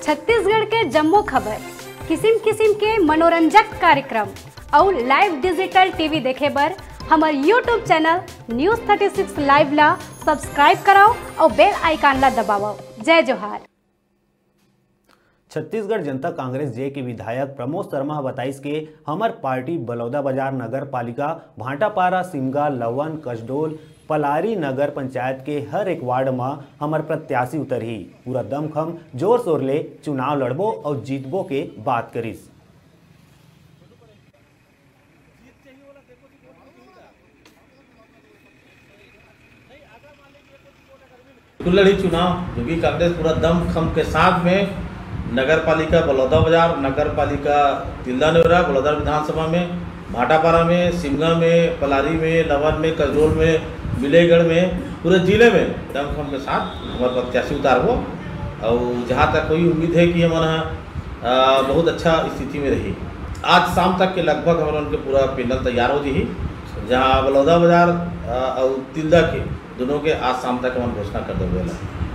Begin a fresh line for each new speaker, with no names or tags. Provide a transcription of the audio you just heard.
छत्तीसगढ़ के जम्मो खबर, किसिम किसिम के मनोरंजक कार्यक्रम और लाइव डिजिटल टीवी देखे बर हमार यूट्यूब चैनल न्यूज़ 36 लाइव ला सब्सक्राइब कराओ और बेल आइकन ला दबाओ। जय जोहार।
छत्तीसगढ़ जनता कांग्रेस जे के विधायक प्रमोद शर्मा बताइस के हमर पार्टी बलौदाबाजार नगर पालिका भाटापारा, सिमगा, लवन, कसडोल, पलारी नगर पंचायत के हर एक वार्ड में हमर प्रत्याशी उतरही, पूरा दमखम जोर शोर ले चुनाव लड़बो और जीतबो के बात करिस।
लड़ी चुनाव जो कि कांग्रेस पूरा दमखम के साथ में नगर पालिका बलौदाबाजार, नगर पालिका तिल्दा नेवरा, बलौदा विधानसभा में, भाटापारा में, सिमगा में, पलारी में, लवन में, कसडोल में, विलेगढ़ में, पूरे जिले में दमखम के साथ हमारे प्रत्याशी उतार हो। और जहाँ तक कोई उम्मीद है कि हमारा बहुत अच्छा स्थिति में रही। आज शाम तक के लगभग हमारा उनके पूरा पैनल तैयार हो जी, जहाँ बलौदाबाजार और तिल्दा के दोनों के आज शाम तक हम घोषणा कर देंगे।